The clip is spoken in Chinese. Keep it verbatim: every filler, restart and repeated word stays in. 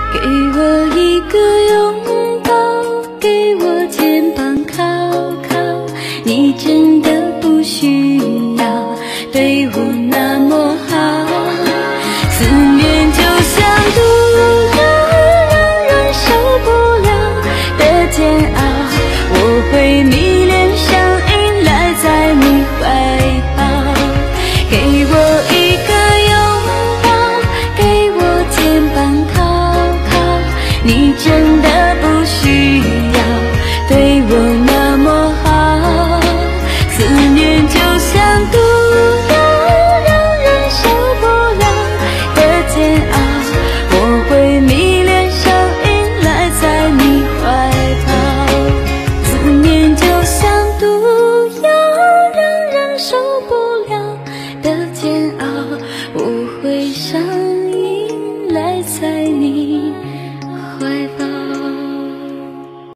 给我一个拥抱，给我肩膀靠靠，你真的不需要对我那么好。思念就像毒药，让人受不了的煎熬，我会迷恋上依赖在你怀抱。给我一个拥抱，给我肩膀靠靠，你真的不需要对我那么好。思念就像毒药，让人受不了的煎熬，我会迷恋上依赖在你怀抱。思念就像毒药，让人受不了的煎熬，我会上依赖在你